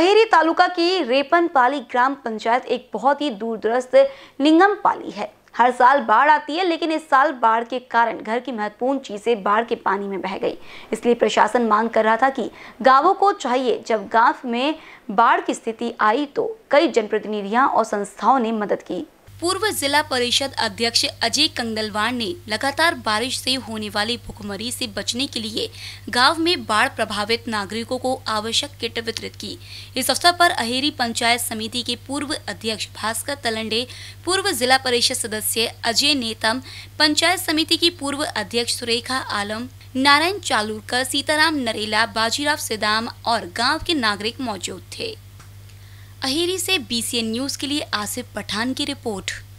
अहेरी तालुका की रेपनपाली ग्राम पंचायत एक बहुत ही दूरदराज लिंगमपाली है। हर साल बाढ़ आती है, लेकिन इस साल बाढ़ के कारण घर की महत्वपूर्ण चीजें बाढ़ के पानी में बह गई। इसलिए प्रशासन मांग कर रहा था कि गांवों को चाहिए, जब गांव में बाढ़ की स्थिति आई तो कई जनप्रतिनिधियां और संस्थाओं ने मदद की। पूर्व जिला परिषद अध्यक्ष अजय कंगलवार ने लगातार बारिश से होने वाली भुखमरी से बचने के लिए गांव में बाढ़ प्रभावित नागरिकों को आवश्यक किट वितरित की। इस अवसर पर अहेरी पंचायत समिति के पूर्व अध्यक्ष भास्कर तलंडे, पूर्व जिला परिषद सदस्य अजय नेतम, पंचायत समिति की पूर्व अध्यक्ष सुरेखा आलम, नारायण चालुरकर, सीताराम नरेला, बाजीराव सिदाम और गाँव के नागरिक मौजूद थे। अहेरी से BCN न्यूज के लिए आसिफ पठान की रिपोर्ट।